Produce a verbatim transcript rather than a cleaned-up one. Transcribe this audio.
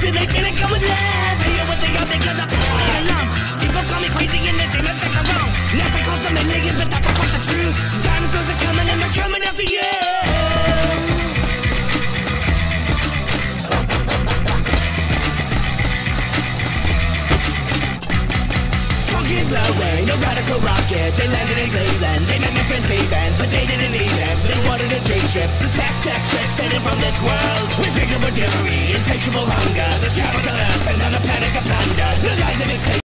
See, they didn't come with love. They hear what they got because I put me along. People call me crazy and they say my things are wrong. NASA calls them aliens, but that's not the truth. Dinosaurs are coming and they're coming after you. Blowing, no radical rocket. They landed in Cleveland. They met my friend Steven, but they didn't need him. They wanted a dream trip. The tech tech tricks sent from this world. We picked up a fury, insatiable hunger. Let's travel to Earth, another planet to plunder. The lies of extinction.